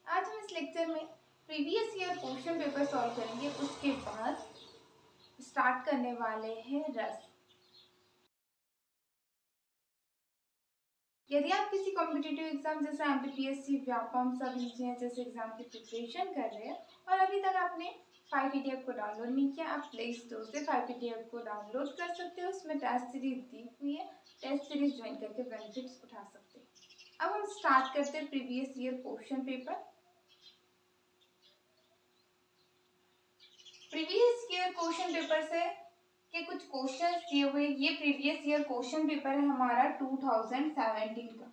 आज हम इस लेक्चर में previous year question paper solve करेंगे। उसके बाद स्टार्ट करने वाले हैं रस। यदि आप किसी कॉम्पिटिटिव एग्जाम जैसे एमपीपीएससी, व्यापम, सब इंजीनियर जैसे एग्जाम की प्रिपरेशन कर रहे हैं और अभी तक आपने 5 पीडीएफ को डाउनलोड नहीं किया, आप प्ले स्टोर से 5 पीडीएफ को डाउनलोड कर सकते हो। उसमें टेस्ट सीरीज दी हुई है, टेस्ट सीरीज ज्वाइन करके बेनिफिट्स उठा सकते हैं। अब हम स्टार्ट करते हैं previous year question paper. Previous year question paper से के कुछ क्वेश्चन दिए हुए। ये प्रीवियस ईयर क्वेश्चन पेपर है हमारा 2017 का।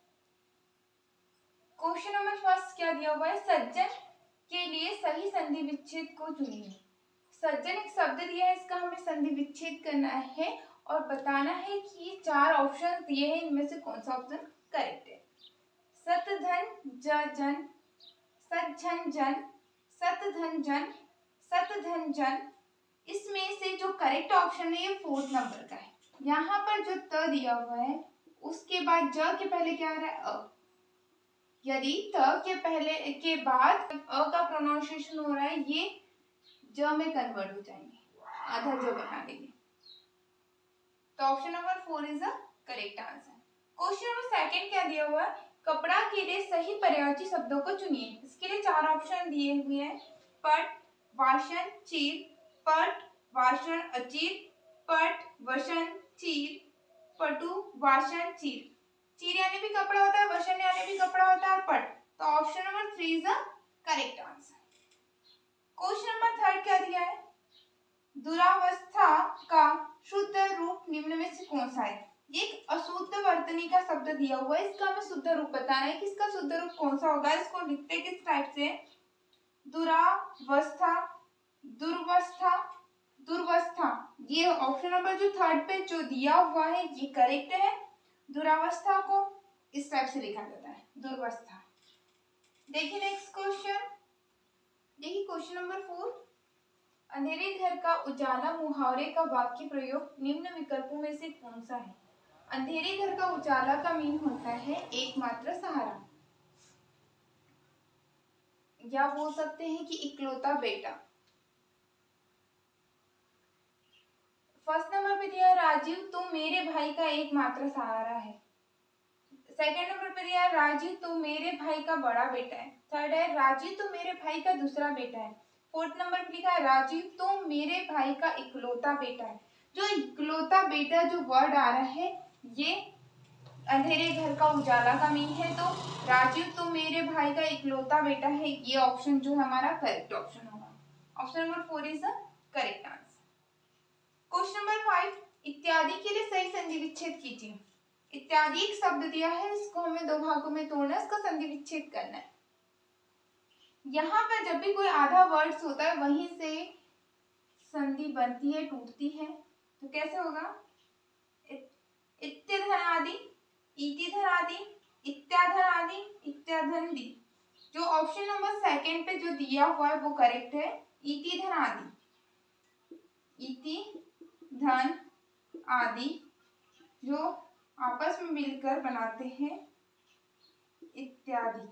क्वेश्चन नंबर फर्स्ट क्या दिया हुआ है? सज्जन के लिए सही संधि विच्छेद को चुनिए। सज्जन एक शब्द दिया है, इसका हमें संधि विच्छेद करना है और बताना है कि ये 4 ऑप्शन दिए हैं, इनमें से कौन सा ऑप्शन करेक्ट है। सतधन जन, सज्जन जन, सतधन जन, सतधन जन, इसमें से जो करेक्ट ऑप्शन है ये 4th नंबर का है। यहाँ पर जो त दिया हुआ है उसके बाद ज के पहले क्या आ रहा है? अ। यदि त के पहले के बाद अ का प्रोनाउंसिएशन हो रहा है, ये ज में कन्वर्ट हो जाएंगे, आधा ज बना लेंगे। तो option number 4 is the correct answer. Question number second क्या दिया हुआ है? कपड़ा के लिए सही पर्यायवाची शब्दों को चुनिए। इसके लिए 4 ऑप्शन दिए हुए हैं। पट, वासन, चीर, पट, वासन, अचीर, पट, वसन, चीर, पटु, वासन, चीर। चीर यानी भी कपड़ा होता है, वसन यानी भी कपड़ा होता है, पट। तो option number 3 is the correct answer. Question number third क्या दिया है? दुरावस्था का शुद्ध रूप निम्न में से कौन सा है? ये एक अशुद्ध वर्तनी का शब्द दिया हुआ है, इसका हमें शुद्ध रूप बताना है कि इसका शुद्ध रूप कौन सा होगा। इसको लिखते किस टाइप से? दुरावस्था, दुर्वस्था, दुर्वस्था। ये ऑप्शन नंबर जो थर्ड पे जो दिया हुआ है ये करेक्ट है। दुरावस्था को इस टाइप से लिखा जाता है, दुर्वस्था। देखिए नेक्स्ट क्वेश्चन। देखिए क्वेश्चन नंबर 4। अंधेरे घर का उजाला मुहावरे का वाक्य प्रयोग निम्न विकल्पों में से कौन सा है? अंधेरे घर का उजाला का मीन होता है एकमात्र सहारा, या बोल सकते हैं कि इकलौता बेटा। फर्स्ट नंबर पे दिया राजीव तो मेरे भाई का एकमात्र सहारा है। सेकंड नंबर पे दिया राजीव तो मेरे भाई का बड़ा बेटा है। थर्ड है राजीव तो मेरे भाई का दूसरा बेटा है। फोर्थ नंबर पे लिखा है राजीव तो मेरे भाई का इकलौता बेटा है। जो इकलौता बेटा जो वर्ड आ रहा है ये अंधेरे घर का उजाला का मीन है, तो राजीव तो मेरे भाई का इकलौता बेटा है, ये ऑप्शन जो है हमारा करेक्ट ऑप्शन होगा। Option number 4 is the correct answer. Question number 5। इत्यादि के लिए सही संधि विच्छेद कीजिए। इत्यादि एक शब्द दिया है, इसको हमें 2 भागों में तोड़ना है, इसका संधि विच्छेद करना है। यहाँ पर जब भी कोई आधा वर्ड्स होता है वहीं से संधि बनती है, टूटती है। तो कैसे होगा? इत्यधनादि, इतिधनादि, इत्याधनादि, इत्याधनदि। जो ऑप्शन नंबर सेकंड पे जो दिया हुआ है वो करेक्ट है, इतिधनादि, इति धन आदि जो आपस में मिलकर बनाते हैं इत्यादि।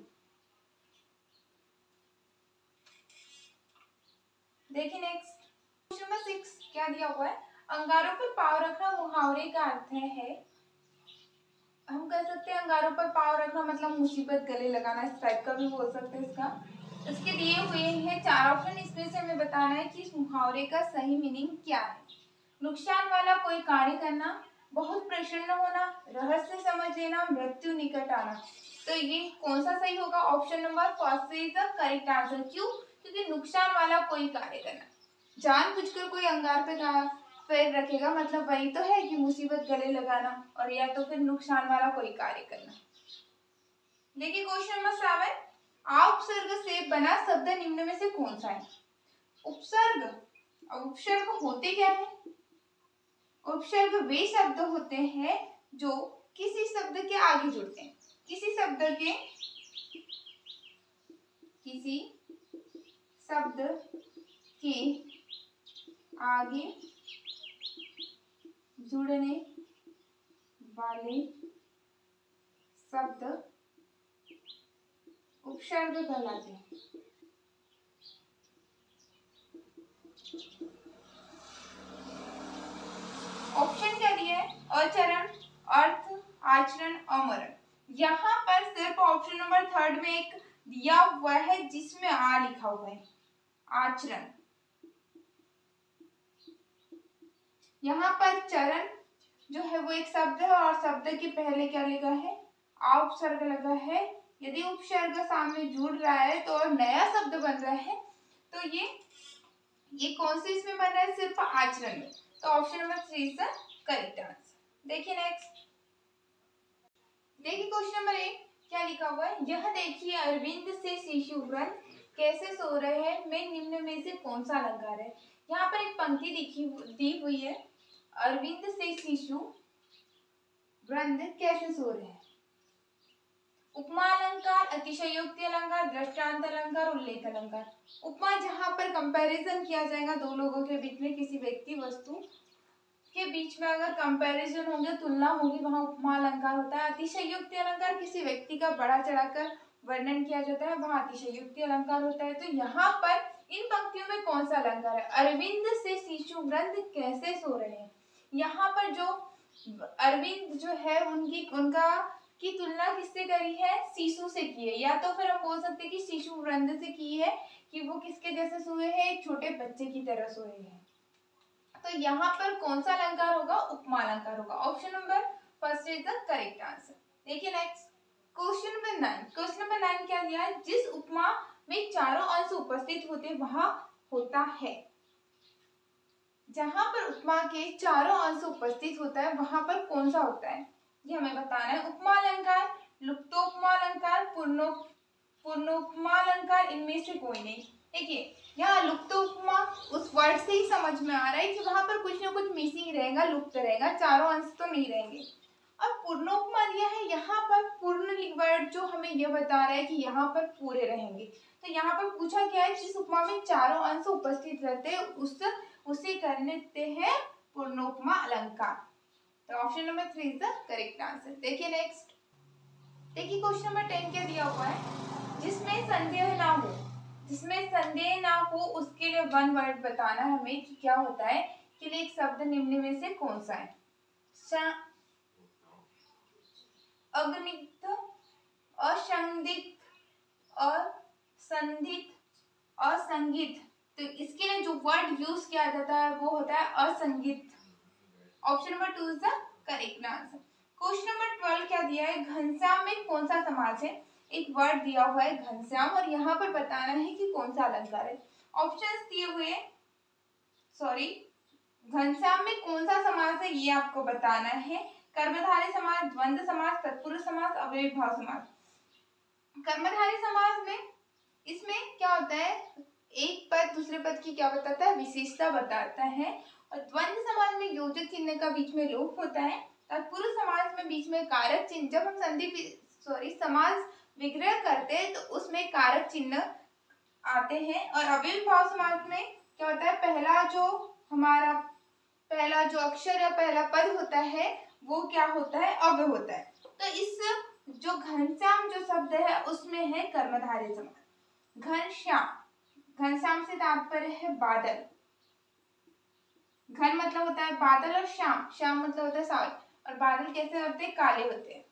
देखिए नेक्स्ट क्वेश्चन नंबर 6 क्या दिया हुआ है? अंगारों पर पाँव रखना मुहावरे का अर्थ है। हम कह सकते हैं अंगारों पर पाँव रखना मतलब मुसीबत गले लगाना, इस टाइप का भी बोल सकते हैं इसका। इसके दिए हुए हैं 4 ऑप्शन, इसमें से हमें बताना है कि इस मुहावरे का सही मीनिंग क्या है। नुकसान वाला कोई कार्य करना, बहुत प्रसन्न होना, रहस्य समझ लेना, मृत्यु निकट आना। तो ये कौन सा सही होगा? Option number first is the correct answer. क्यों? क्योंकि नुकसान वाला कोई कार्य करना, जानबूझकर कोई अंगार पे पैर रखेगा मतलब वही तो है कि मुसीबत गले लगाना, और या तो फिर नुकसान वाला कोई कार्य करना। देखिए क्वेश्चन नंबर 7। आ उपसर्ग से बना शब्द निम्न में से कौन सा है? उपसर्ग, उपसर्ग होते क्या है? उपसर्ग वे शब्द होते हैं जो किसी शब्द के आगे जुड़ते हैं, किसी शब्द के आगे जुड़ने वाले शब्द उपसर्ग कहलाते हैं। ऑप्शन क्या दिया है? आचरण, अर्थ, आचरण, अमरण। यहाँ पर सिर्फ ऑप्शन नंबर थर्ड में एक दिया हुआ है जिसमें आ लिखा हुआ है, आचरण। यहाँ पर चरण जो है वो एक शब्द है और शब्द के पहले क्या लिखा है? आ उपसर्ग लगा है। यदि उपसर्ग सामने जुड़ रहा है तो और नया शब्द बन रहा है तो ये कौन से इसमें बन रहा है? सिर्फ आचरण में। तो option number 3 is the correct answer. देखिए नेक्स्ट, देखिए क्वेश्चन नंबर 1 क्या लिखा हुआ है? यह देखिए अरविंद से शिशु वृंद कैसे सो रहे हैं, मैं निम्न में से कौन सा अलंकार है? यहाँ पर एक पंक्ति दी हुई है, अरविंद से शिशु वृंद कैसे सो रहे हैं। उपमा अलंकार, अतिशयोक्ति अलंकार, दृष्टांत अलंकार, उल्लेख अलंकार। उपमा जहाँ पर कंपैरिजन किया जाएगा दो लोगों के बीच में, किसी व्यक्ति वस्तु के बीच में अगर कंपैरिजन होंगे, तुलना होगी, वहाँ उपमा अलंकार होता है। अतिशयोक्ति अलंकार किसी व्यक्ति का बड़ा चढ़ाकर वर्णन किया जाता है, वहाँ अतिशयोक्ति अलंकार होता है। तो यहाँ पर इन पंक्तियों में कौन सा अलंकार है? अरविंद से शिशु वृंद कैसे सो रहे हैं। यहाँ पर जो अरविंद जो है उनका की तुलना किससे करी है? शिशु से की है। या तो फिर हम बोल सकते हैं कि शिशु वृंद से की है कि वो किसके जैसे सोए हैं? एक छोटे बच्चे की तरह सोए हैं। तो यहाँ पर कौन सा अलंकार होगा? उपमा अलंकार होगा। Option number first is the correct answer. देखिए next question number 9। Question number 9 क्या दिया है? जिस उपमा में चारों अंश उपस्थित होते वहां होता है। जहां पर उपमा के चारों अंश उपस्थित होता है वहां पर कौन सा होता है, ये हमें बताना है। उपमा अलंकार, लुप्तोपमा अलंकार, पूर्णोपमा अलंकार, इनमें से कोई नहीं। देखिए यहाँ लुप्तोपमा उस वर्ड से ही समझ में आ रहा है कि वहां पर कुछ ना कुछ मिसिंग रहेगा, लुप्त रहेगा, चारों अंश तो नहीं रहेंगे। अब पूर्णोपमा दिया है, यहाँ पर पूर्ण वर्ड जो हमें यह बता रहा है कि यहाँ पर पूरे रहेंगे। तो यहाँ पर पूछा क्या है? जिस उपमा में चारों अंश उपस्थित रहते हैं उसे करने हैं पूर्णोपमा अलंकार। तो option number 3 is the correct answer. देखिए नेक्स्ट, देखिए क्वेश्चन नंबर 10 क्या दिया हुआ है? जिसमें संदेह ना हो, जिसमें संदेह ना हो उसके लिए वन वर्ड बताना है हमें कि क्या होता है। कि लिए एक शब्द निम्न में से कौन सा है? अग्निग्ध, असंदिग्ध, असंदिग्ध, असंगित। तो इसके लिए जो वर्ड यूज किया जाता है वो होता है असंगित। Option number 2 is the correct answer. Question number 12 क्या दिया है? घनश्याम में कौन सा समास है? एक वर्ड दिया हुआ है घनश्याम और यहाँ पर बताना है कि कौन सा अलंकार है। ऑप्शंस दिए हुए हैं, सॉरी, घनश्याम में कौन सा समास है ये आपको बताना है। कर्मधारय समास, द्वंद्व समास, तत्पुरुष समास, अव्ययीभाव समास। कर्मधारय समास में इसमें क्या होता है? एक पद दूसरे पद की क्या बताता है? विशेषता बताता है। और द्वंद्व समास में योजक चिन्ह का बीच में लोप होता है। तत्पुरुष समास में बीच में कारक चिन्ह, जब हम समास विग्रह करते हैं तो उसमें कारक चिन्ह आते हैं। और अव्ययीभाव समास में क्या होता है? पहला जो अक्षर या पहला पद होता है वो क्या होता है? अव्यय होता है। तो इस जो घनश्याम जो शब्द है उसमें है कर्मधारय समास। घनश्याम, घनश्याम से तात्पर्य है बादल। घन मतलब होता है बादल और श्याम, श्याम मतलब होता है सावल। और बादल कैसे होते हैं? काले होते हैं।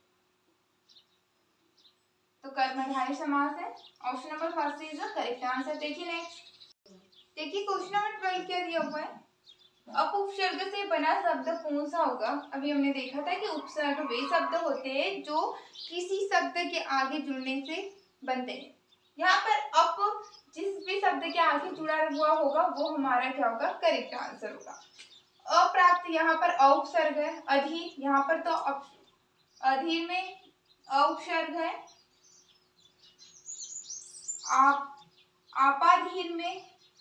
तो कर्मधारय समास है। Option number first is the correct answer. देखिए नेक्स्ट, देखिए क्वेश्चन नंबर 12 क्या दिया हुआ है? उपसर्ग से बना शब्द कौन सा होगा? अभी हमने देखा था कि उपसर्ग वे शब्द होते हैं जो किसी शब्द के आगे जुड़ने से बनते हैं। यहाँ पर अप जिस भी शब्द के आगे जुड़ा हुआ होगा वो हमारा क्या होगा? करेक्ट आंसर होगा। अप्राप्त यहाँ पर उपसर्ग है। अधीर, यहाँ पर तो अधीर में उपसर्ग है। आपाधीर में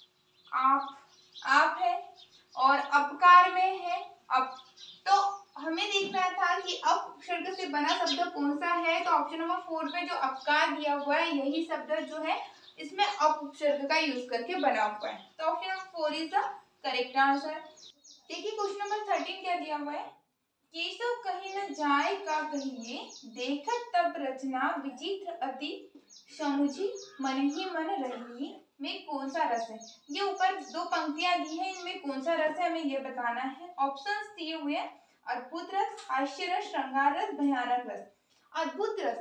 आप है। और अपकार में है अप। तो हमें देखना था कि उपसर्ग से बना शब्द कौन सा है। तो ऑप्शन नंबर 4 पे जो अपकार दिया हुआ है यही शब्द जो है इसमें उपसर्ग का यूज करके बना हुआ है। तो option number 4 is the correct answer. देखिए क्वेश्चन नंबर 13 क्या दिया हुआ है? केशव कहीं न जाए का कहिए, देखत तब रचना विचित्र अति समुझी मन ही मन रही में कौन सा रस है। ये ऊपर दो पंक्तियां दी हैं, इनमें कौन सा रस है हमें ये बताना है। ऑप्शंस दिए हुए हैं अद्भुत रस, हास्य रस, श्रृंगार रस, भयानक रस। अद्भुत रस,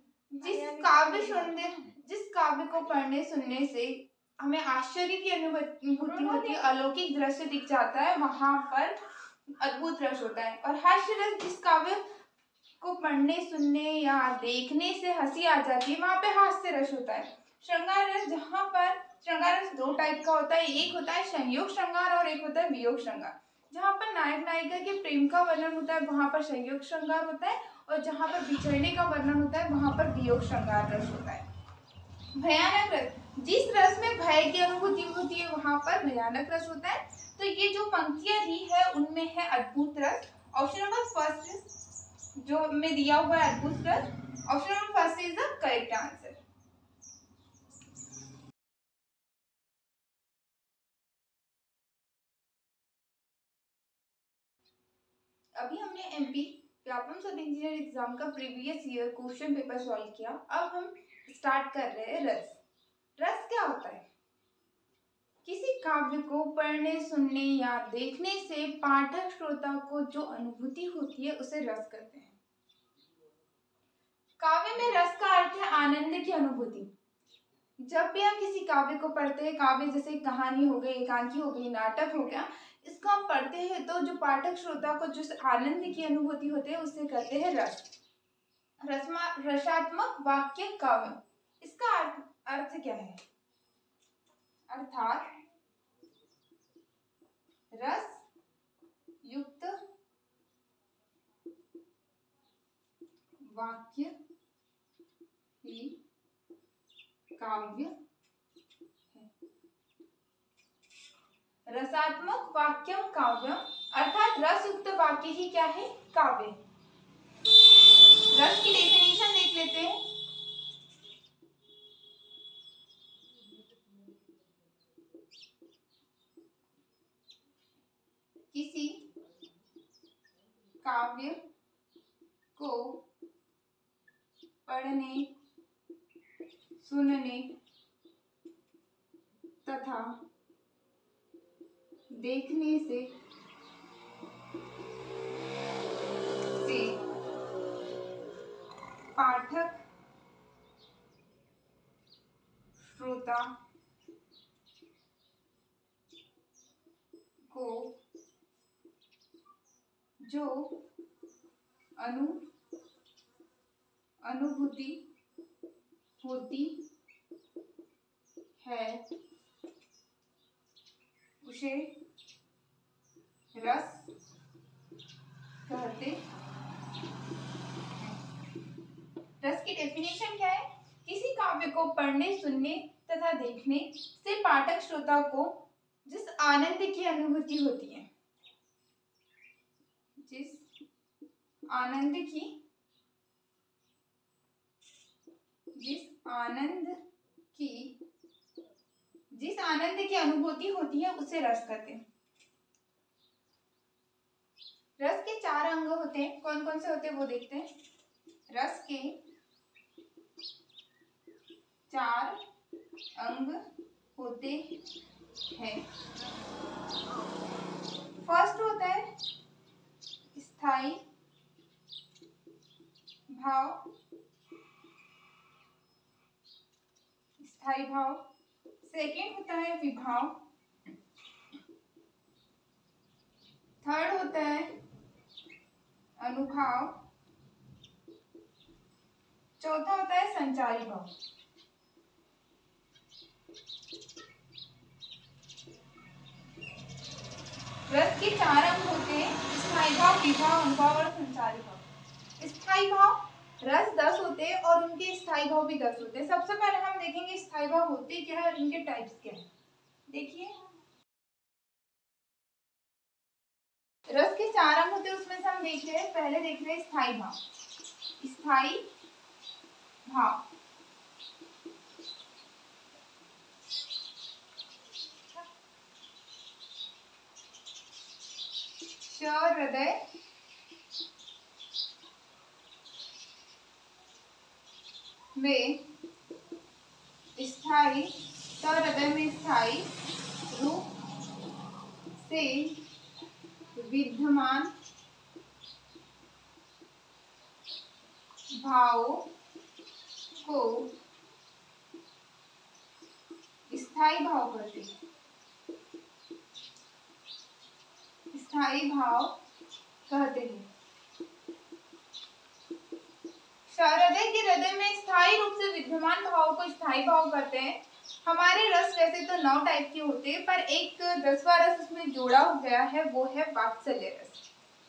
जिस काव्य को पढ़ने सुनने से हमें आश्चर्य की अनुभूति होती है, अलौकिक दृश्य दिख जाता है, वहां पर अद्भुत रस होता है। और हास्य रस, जिस काव्य को पढ़ने सुनने या देखने से हंसी आ जाती है, वहां पे हास्य रस होता है। श्रृंगार रस, जहाँ पर श्रृंगार रस दो टाइप का होता है, एक होता है संयोग श्रृंगार और एक होता है वियोग श्रृंगार। जहाँ पर नायक नायिका के प्रेम का वर्णन होता है वहां पर संयोग श्रृंगार होता है, और जहाँ पर बिछड़ने का वर्णन होता है वहां पर वियोग श्रृंगार रस होता है। भयानक रस, जिस रस में भय की अनुभूति होती है वहां पर भयानक रस होता है। तो ये जो पंक्तियां दी है उनमें है अद्भुत रस। ऑप्शन नंबर फर्स्ट जो में दिया हुआ है अद्भुत रस, option number first is the correct answer. अभी हमने MP Vyapam sub engineer exam का previous year question paper solve किया। अब हम स्टार्ट कर रहे हैं रस। रस क्या होता है? किसी काव्य को पढ़ने सुनने या देखने से पाठक श्रोता को जो अनुभूति होती है उसे रस कहते हैं। काव्य में रस का अर्थ है आनंद की अनुभूति। जब भी हम किसी काव्य को पढ़ते हैं, काव्य जैसे कहानी हो गई, एकांकी हो गई, नाटक हो गया, इसको हम पढ़ते हैं तो जो पाठक श्रोता को जिस आनंद की अनुभूति होती है उसे कहते हैं रस। रसात्मक वाक्य काव्य, इसका अर्थ क्या है? अर्थात रस युक्त वाक्य ही काव्य है। रसात्मक वाक्यम काव्यम, अर्थात रस युक्त वाक्य ही क्या है? काव्य। रस की डेफिनेशन देख लेते हैं। किसी काव्य को पढ़ने सुनने तथा देखने से पाठक श्रोता को जो अनुभूति होती है उसे रस कहते हैं। रस की डेफिनेशन क्या है? किसी काव्य को पढ़ने सुनने तथा देखने से पाठक श्रोता को जिस आनंद की अनुभूति होती है, जिस आनंद की अनुभूति होती है उसे रस कहते हैं। रस के चार अंग होते हैं, कौन कौन से होते हैं वो देखते हैं। रस के चार अंग होते हैं। फर्स्ट होता है स्थायी भाव, सेकेंड होता है विभाव, थर्ड होता है अनुभाव, चौथा होता है संचारी भाव। रस के चार अंग होते हैं, स्थायी भाव, विभाव, अनुभाव और संचारी भाव। स्थायी भाव रस 10 होते हैं और उनके स्थायी भाव भी 10 होते हैं। सबसे पहले हम देखेंगे स्थायी भाव होते क्या है और इनके टाइप्स क्या है। देखिए रस के चार अंग होते हैं, उसमें से हम देख रहे हैं, पहले देख रहे हैं स्थायी भाव। स्थायी भाव हृदय में स्थायी सहृदय में स्थायी रूप से विद्यमान भावों को स्थायी भाव कहते हैं। स्थायी भाव कहते हैं। सहृदय के हृदय में स्थायी रूप से विद्यमान भावों को स्थायी भाव कहते हैं। हमारे रस वैसे तो 9 टाइप के होते हैं, पर एक 10वां रस उसमें जोड़ा गया है, वो है वात्सल्य रस।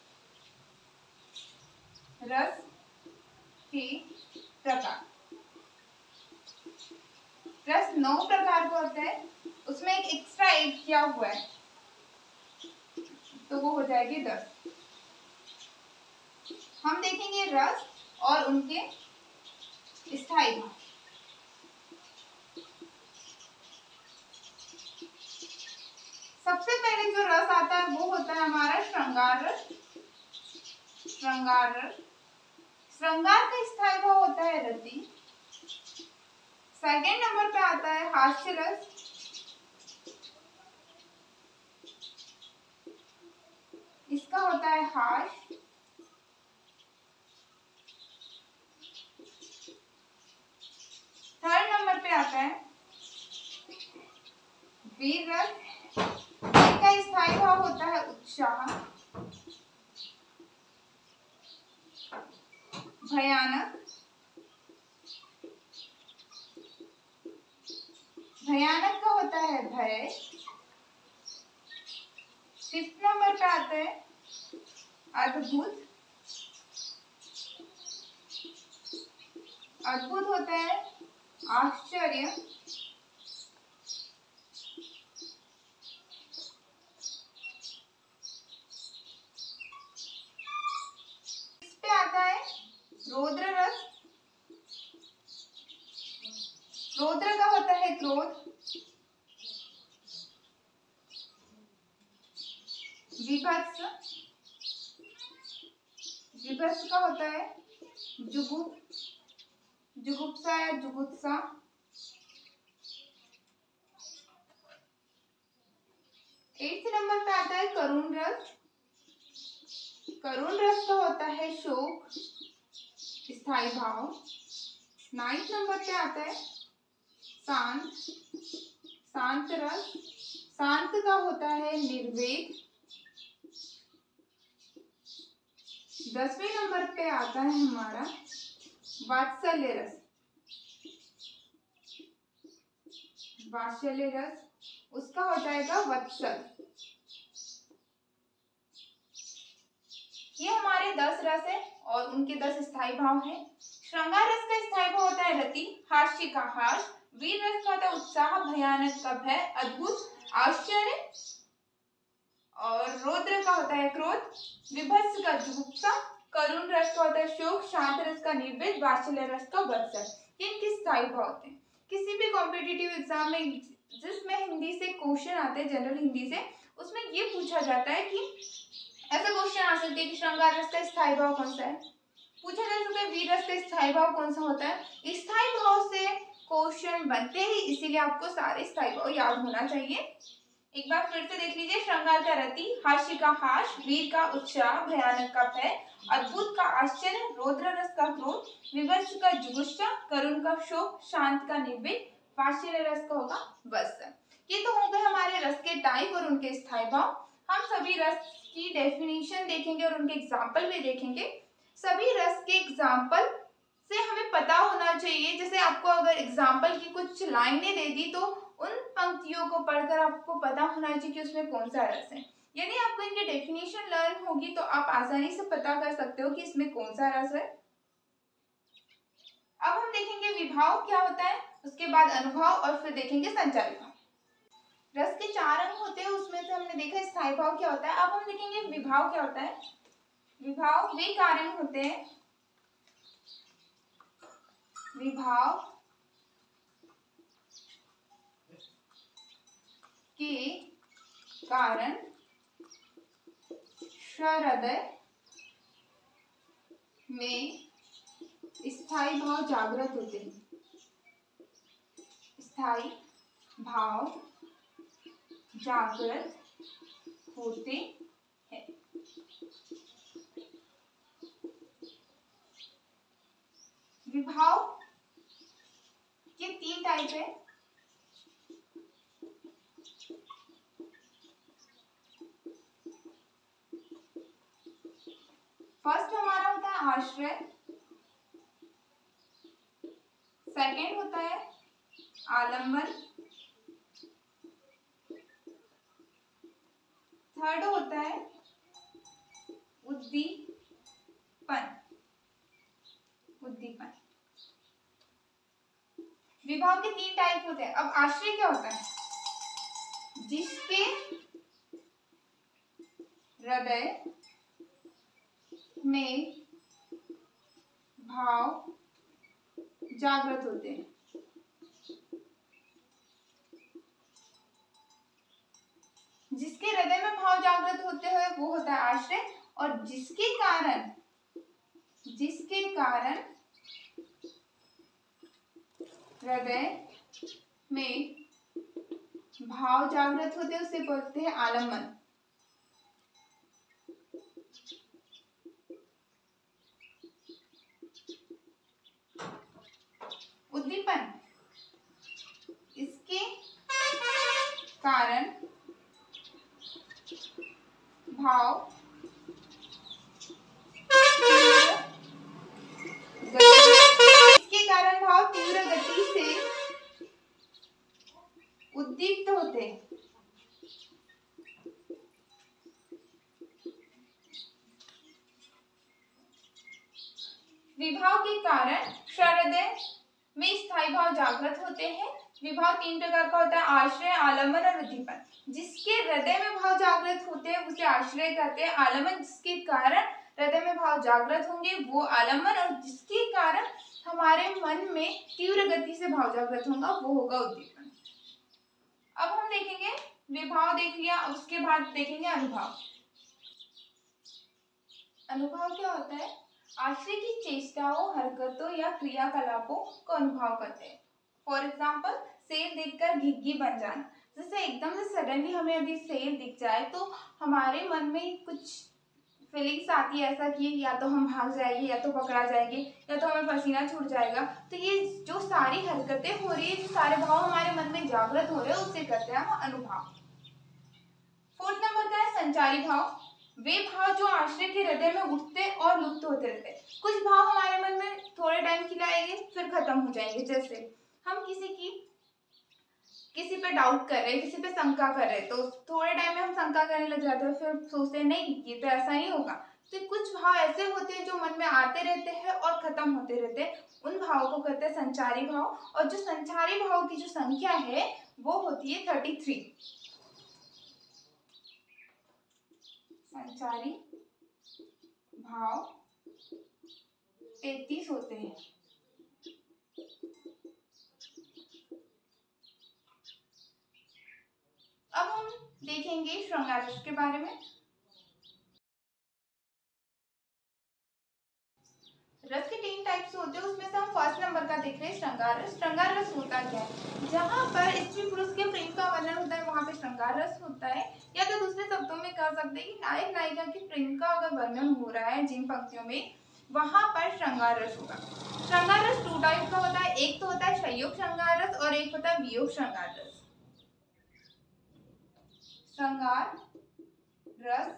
रस के प्रकार, रस 9 प्रकार का होता है, उसमें एक एक्स्ट्रा ऐड किया हुआ है, तो वो हो जाएगी 10। हम देखेंगे रस और उनके स्थायी भाव। सबसे पहले जो रस आता है वो होता है हमारा श्रृंगार रस। श्रृंगार रस, श्रृंगार का स्थायी भाव होता है रति। सेकेंड नंबर पे आता है हास्य रस। इसका होता है हास्य। थर्ड नंबर पे आता है वीर रस। इसका स्थायी भाव होता है उत्साह। भयानक, भयानक का होता है भय। फिफ्थ नंबर पे आता है अद्भुत। अद्भुत होता है आश्चर्य। इस पे आता है रौद्र रस। रौद्र का होता है क्रोध। विभत्स, विभत्स का होता है जुगुप्सा या जुगुप्सा। एट्थ नंबर पे आता है करुण रस। करुण रस का होता है शोक, स्थायी भाव। नाइन्थ नंबर पे आता है शांत, शांत रस। शांत का होता है निर्वेद। 10वें नंबर पे आता है हमारा वात्सल्य रस। वात्सल्य रस, उसका हो जाएगा वत्सल। ये हमारे 10 रस है और उनके 10 स्थायी भाव हैं। श्रृंगार रस का स्थायी भाव होता है रति। हास्य का हास्य। वीर रस का होता है उत्साह। भयानक का भय। अद्भुत आश्चर्य। और रौद्र का होता है क्रोध। विभत्स का जुगुप्सा। करुण रस का होता है शोक। शांत रस का निर्वेद। वात्सल्य रस का वत्सल। इनके स्थायी भाव होते हैं। किसी भी कॉम्पिटिटिव एग्जाम में जिसमें हिंदी से क्वेश्चन आते हैं, जनरल हिंदी से, उसमें ये पूछा जाता है कि ऐसा क्वेश्चन आ सकता है कि श्रृंगार रस का स्थायी भाव कौन सा है। पूछा जा सकता है वीर रस का स्थायी भाव कौन सा होता है। स्थायी भाव से क्वेश्चन बनते ही, इसीलिए आपको सारे स्थायी भाव याद होना चाहिए। एक बार फिर से देख लीजिए। श्रृंगार का रति, हास्य का हास्य, वीर का उत्साह, भयानक का भय, अद्भुत का आश्चर्य, रौद्र रस का क्रोध, विभत्स का जुगुप्सा, करुण का शोक, शांत का निर्वेद, वात्सल्य रस का होगा वत्सल। ये तो हो गए हमारे रस के टाइप और उनके स्थायी भाव। हम सभी रस की डेफिनेशन देखेंगे और उनके एग्जाम्पल भी देखेंगे। सभी रस के एग्जाम्पल से हमें पता होना चाहिए, जैसे आपको अगर एग्जाम्पल की कुछ लाइनें दे दी तो उन पंक्तियों को पढ़कर आपको पता होना चाहिए कि उसमें कौन सा रस है। यदि आपको इनकी डेफिनेशन लर्न होगी तो आप आसानी से पता कर सकते हो कि इसमें कौन सा रस है। अब हम देखेंगे विभाव क्या होता है, उसके बाद अनुभाव और फिर देखेंगे संचारी भाव। रस के 4 अंग होते हैं, उसमें से हमने देखा स्थायी भाव क्या होता है। अब हम देखेंगे विभाव क्या होता है। विभाव वे कारण होते हैं, विभाव के कारण सहृदय में स्थायी भाव जागृत होते हैं। स्थायी भाव जागृत होते हैं। विभाव के 3 टाइप है। फर्स्ट हमारा होता है आश्रय, सेकेंड होता है आलंबन, थर्ड होता है उद्दीपन। उद्दीपन विभाव के 3 टाइप होते हैं। अब आश्रय क्या होता है? जिसके हृदय में भाव जागृत होते हैं। जिसके हृदय में भाव जागृत होते हुए वो होता है आश्रय, और जिसके कारण हृदय में भाव जागृत होते हैं उसे बोलते हैं आलम्बन। उद्दीपन इसके कारण भाव तीव्र गति से उद्दीप्त होते हैं। विभाव के कारण हृदय में स्थायी भाव जागृत होते हैं। विभाव 3 प्रकार का होता है, आश्रय, आलम्बन और उद्दीपन। जिसके हृदय में भाव जागृत होते हैं उसे आश्रय कहते हैं। आलम्बन जिसके कारण हृदय में भाव जागृत होंगे वो आलम्बन, और जिसके कारण हमारे मन में तीव्र गति से भाव जागृत होगा वो होगा उद्दीपन। अब हम देखेंगे, विभाव देख लिया, उसके बाद देखेंगे अनुभाव। अनुभाव क्या होता है? आश्रय की चेष्टाओं, हरकतों या क्रियाकलापों को अनुभाव करते हैं। फॉर एग्जाम्पल, सेब देखकर घिघी बन जाना। जैसे एकदम से सडनली हमें अभी सेब दिख जाए तो हमारे मन में कुछ फीलिंग्स आती है, ऐसा कि या तो हम भाग जाएंगे, या तो पकड़ा जाएंगे, या तो हमें पसीना छूट जाएगा। तो ये जो सारी हरकतें हो रही है, जो सारे भाव हमारे मन में जागृत हो रहे हैं, उससे करते हैं हम अनुभाव। 4th नंबर का है संचारी भाव। वे भाव जो आश्रय के हृदय में उठते और लुप्त होते रहते हैं। कुछ भाव हमारे मन में थोड़े टाइम के लिए आएंगे फिर खत्म हो जाएंगे। जैसे हम किसी पे डाउट कर रहे हैं, किसी पे शंका कर रहे हैं, तो थोड़े टाइम में हम शंका करने लग जाते हैं, फिर सोचते हैं नहीं ये तो ऐसा नहीं होगा। तो कुछ भाव ऐसे होते हैं जो मन में आते रहते हैं और खत्म होते रहते हैं, उन भावों को कहते हैं संचारी भाव। और जो संचारी भाव की जो संख्या है वो होती है 33। संचारी भाव 33 होते हैं। अब हम देखेंगे श्रृंगार रस के बारे में। रस के 3 टाइप्स होते हैं, उसमें से हम 1st नंबर का देख रहे हैं श्रृंगार रस। श्रृंगार रस होता क्या है? जहाँ पर स्त्री पुरुष के प्रेम का वर्णन होता है वहाँ पे श्रृंगार रस होता है। या तो दूसरे शब्दों में कह सकते हैं कि नायक नायिका के प्रेम का अगर वर्णन हो रहा है जिन पंक्तियों में, वहाँ पर श्रृंगार रस होगा। श्रृंगार रस 2 टाइप का होता है, एक तो होता है संयोग श्रृंगार रस और एक होता है वियोग श्रृंगार रस। श्रृंगार रस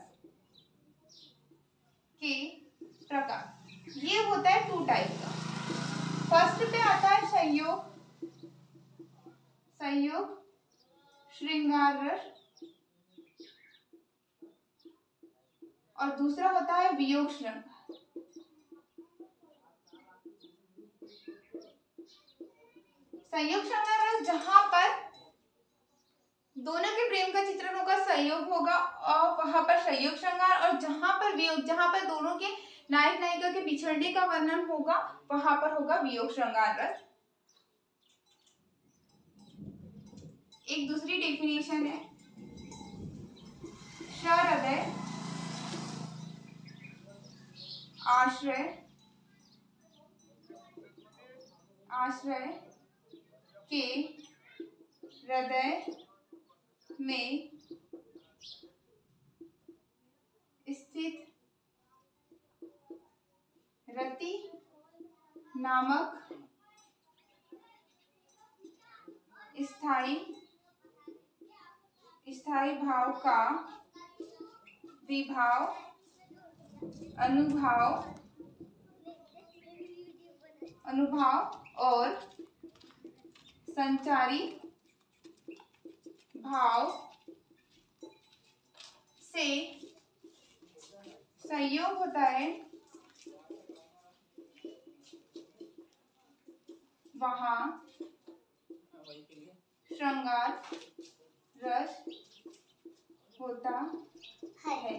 के प्रकार ये होता है 2 टाइप का। फर्स्ट पे आता है संयोग श्रृंगार रस, और दूसरा होता है वियोग श्रृंगार। संयोग श्रृंगार रस जहां पर दोनों के प्रेम का चित्रण होगा, संयोग होगा, और वहां पर संयोग श्रृंगार। और जहां पर वियोग, जहां पर दोनों के नायक नायिका के बिछड़ने का वर्णन होगा, वहां पर होगा वियोग श्रृंगार रस। एक दूसरी डेफिनेशन है, सहृदय आश्रय के हृदय में स्थित रति नामक स्थायी भाव का विभाव, अनुभाव और संचारी भाव से संयोग होता है, वहाँ श्रृंगार रस होता है।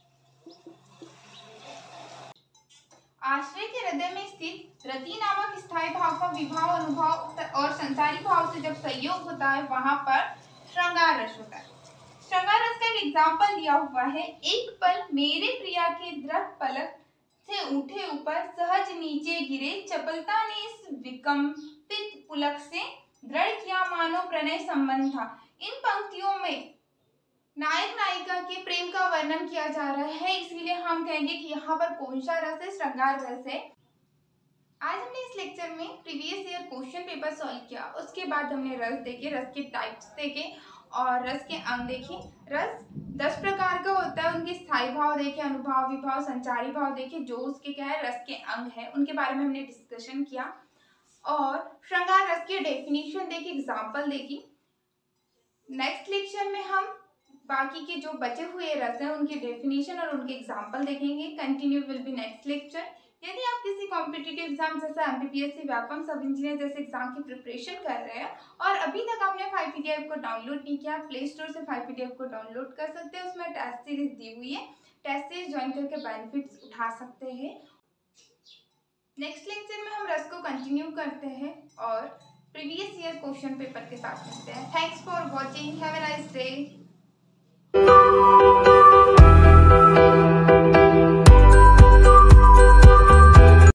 आश्रय के हृदय में स्थित रति नामक स्थायी भाव का विभाव, अनुभव और संसारी भाव से जब संयोग होता है, वहां पर श्रृंगार रस होता है। श्रृंगार रस का एक एग्जाम्पल दिया हुआ है। एक पल मेरे प्रिया के दृढ़ पलक से उठे ऊपर, सहज नीचे गिरे, चपलता ने इस विकंपित पुलक से दृढ़ किया, मानो प्रणय संबंध था। इन पंक्तियों में नायक नायिका के प्रेम का वर्णन किया जा रहा है, इसलिए हम कहेंगे कि यहाँ पर कौन सा रस है? श्रृंगार रस है। आज हमने इस लेक्चर में previous year question paper solve किया, उसके बाद हमने रस देखे, रस के टाइप्स देखे और रस के अंग देखे। रस 10 प्रकार का होता है, उनके स्थायी भाव देखे, अनुभाव, विभाव, संचारी भाव देखे, जो उसके क्या है रस के अंग है, उनके बारे में हमने डिस्कशन किया और श्रृंगार रस की डेफिनेशन देखी, एग्जाम्पल देखी। नेक्स्ट लेक्चर में हम बाकी के जो बचे हुए रस हैं उनकी डेफिनेशन और उनके एग्जाम्पल देखेंगे। Continue will be next lecture. यदि आप किसी कॉम्पिटिटिव एग्जाम जैसे एमपीपीएससी, व्यापम, सब इंजीनियर जैसे एग्जाम की प्रिपरेशन कर रहे हैं और अभी तक आपने 5 PDF को डाउनलोड नहीं किया, प्ले स्टोर से 5 PDF को डाउनलोड कर सकते हैं। उसमें टेस्ट सीरीज दी हुई है, टेस्ट सीरीज ज्वाइन करके बेनिफिट्स उठा सकते हैं। नेक्स्ट लेक्चर में हम रस को कंटिन्यू करते हैं और प्रीवियस ईयर क्वेश्चन पेपर के साथ मिलते हैं। Thanks for watching, have a nice day.